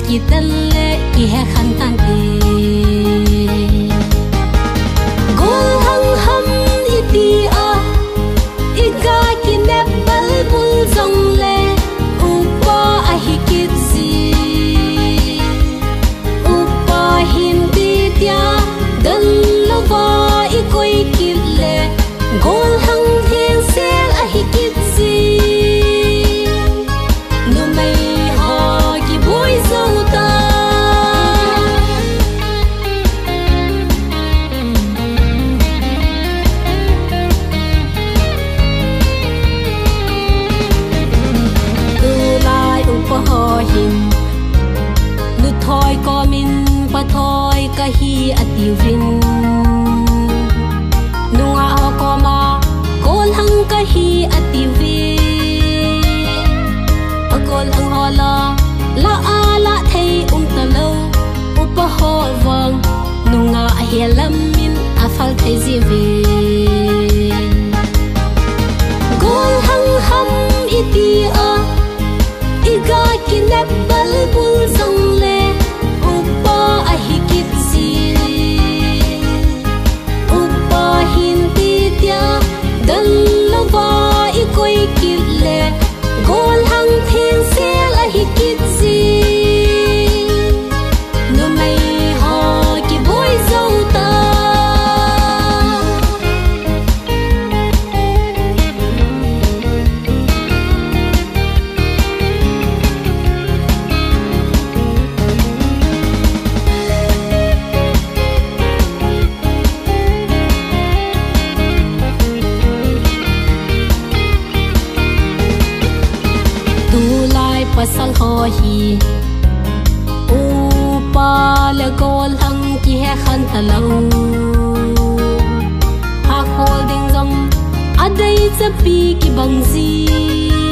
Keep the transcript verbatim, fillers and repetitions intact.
ki tan le ki he khan tan ti gol hang ham iti a ika ki ne bal bul zong le upa a hi kit si upa hin ti tia dan lo va i koi ki le gol hang theng sel a hi kit si no mai ha ki boy zo ta tu lai upa ho hin nu thoi ko min pa thoi ka hi ativin nunga ko ma kol hang ka hi ativi akol hang hola la ala thei um ta lo upa ho wang nunga helam min afal thei zivi gol hang ham iti a iga kinap bal bul zong le upa a hi kit si upa hin ti tia dan lo va i koi kit le gol hang theng sel a hi kit si no mai ha ki boy zo ta pasal ho hi upa le gol hang ki he khan ta lo ha holding zam adai cha pi ki bang zi